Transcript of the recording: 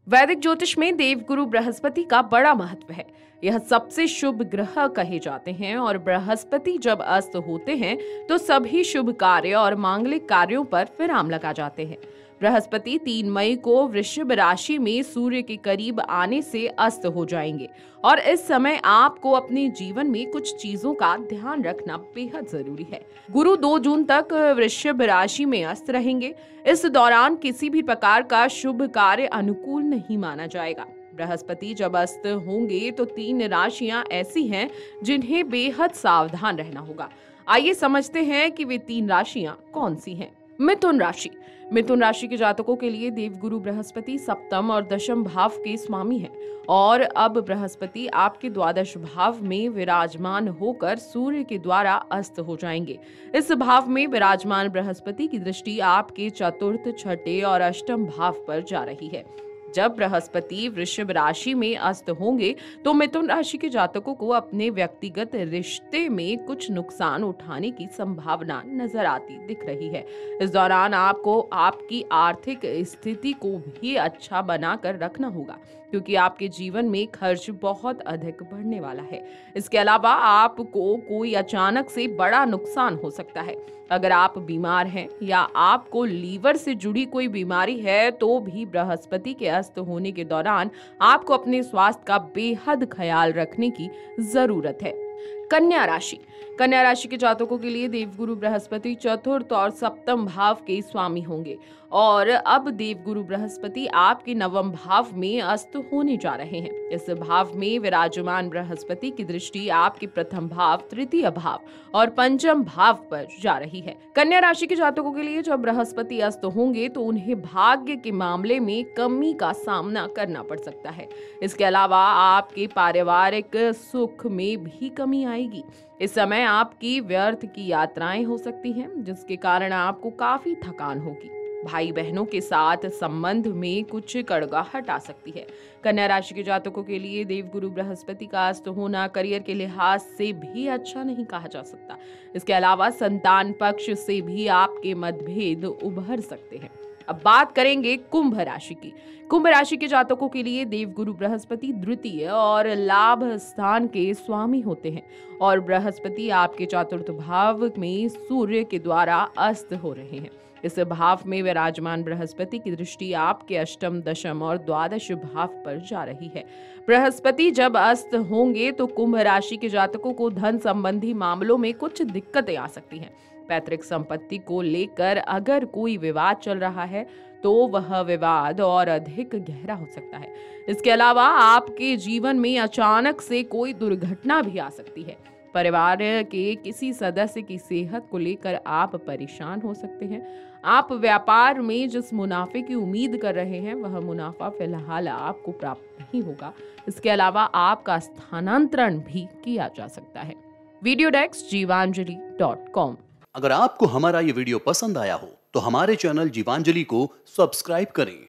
वैदिक ज्योतिष में देवगुरु बृहस्पति का बड़ा महत्व है। यह सबसे शुभ ग्रह कहे जाते हैं और बृहस्पति जब अस्त होते हैं तो सभी शुभ कार्य और मांगलिक कार्यों पर विराम लगा जाते हैं। बृहस्पति 3 मई को वृषभ राशि में सूर्य के करीब आने से अस्त हो जाएंगे और इस समय आपको अपने जीवन में कुछ चीजों का ध्यान रखना बेहद जरूरी है। गुरु 2 जून तक वृषभ राशि में अस्त रहेंगे। इस दौरान किसी भी प्रकार का शुभ कार्य अनुकूल नहीं माना जाएगा। बृहस्पति जब अस्त होंगे तो 3 राशियां ऐसी हैं जिन्हें बेहद सावधान रहना होगा। आइए समझते हैं कि वे 3 राशियां कौन सी हैं। मिथुन राशि। मिथुन राशि के जातकों के लिए देवगुरु बृहस्पति सप्तम और दशम भाव के स्वामी हैं और अब बृहस्पति आपके द्वादश भाव में विराजमान होकर सूर्य के द्वारा अस्त हो जाएंगे। इस भाव में विराजमान बृहस्पति की दृष्टि आपके चतुर्थ, छठे और अष्टम भाव पर जा रही है। जब बृहस्पति वृषभ राशि में अस्त होंगे तो मिथुन राशि के जातकों को अपने व्यक्तिगत रिश्ते में कुछ नुकसान उठाने की संभावना नजर आती दिख रही है। इस दौरान आपको आपकी आर्थिक स्थिति को भी अच्छा बनाकर रखना होगा क्योंकि आपके जीवन में खर्च बहुत अधिक बढ़ने वाला है। इसके अलावा आपको कोई अचानक से बड़ा नुकसान हो सकता है। अगर आप बीमार हैं या आपको लीवर से जुड़ी कोई बीमारी है तो भी बृहस्पति के अस्त होने के दौरान आपको अपने स्वास्थ्य का बेहद ख्याल रखने की जरूरत है। कन्या राशि। कन्या राशि के जातकों के लिए देवगुरु बृहस्पति चतुर्थ और सप्तम भाव के स्वामी होंगे और अब देवगुरु बृहस्पति आपके नवम भाव में अस्त होने जा रहे हैं। इस भाव में विराजमान बृहस्पति की दृष्टि आपके प्रथम भाव, तृतीय भाव और पंचम भाव पर जा रही है। कन्या राशि के जातकों के लिए जब बृहस्पति अस्त होंगे तो उन्हें भाग्य के मामले में कमी का सामना करना पड़ सकता है। इसके अलावा आपके पारिवारिक सुख में भी कमी आएगी। इस समय आपकी व्यर्थ की यात्राएं हो सकती हैं जिसके कारण आपको काफी थकान होगी। भाई बहनों के साथ संबंध में कुछ कड़वाहट आ सकती है। कन्या राशि के जातकों के लिए देवगुरु बृहस्पति का अस्त होना करियर के लिहाज से भी अच्छा नहीं कहा जा सकता। इसके अलावा संतान पक्ष से भी आपके मतभेद उभर सकते हैं। अब बात करेंगे कुंभ राशि की। कुंभ राशि के जातकों के लिए देवगुरु बृहस्पति द्वितीय और लाभ स्थान के स्वामी होते हैं और बृहस्पति आपके चतुर्थ भाव में सूर्य के द्वारा अस्त हो रहे हैं। इस भाव में विराजमान बृहस्पति की दृष्टि आपके अष्टम, दशम और द्वादश भाव पर जा रही है। बृहस्पति जब अस्त होंगे तो कुंभ राशि के जातकों को धन संबंधी मामलों में कुछ दिक्कतें आ सकती हैं। पैतृक संपत्ति को लेकर अगर कोई विवाद चल रहा है तो वह विवाद और अधिक गहरा हो सकता है। इसके अलावा आपके जीवन में अचानक से कोई दुर्घटना भी आ सकती है। परिवार के किसी सदस्य की सेहत को लेकर आप परेशान हो सकते हैं। आप व्यापार में जिस मुनाफे की उम्मीद कर रहे हैं वह मुनाफा फिलहाल आपको प्राप्त नहीं होगा। इसके अलावा आपका स्थानांतरण भी किया जा सकता है। वीडियो डेस्क जीवांजलि.com। अगर आपको हमारा ये वीडियो पसंद आया हो तो हमारे चैनल जीवांजलि को सब्सक्राइब करें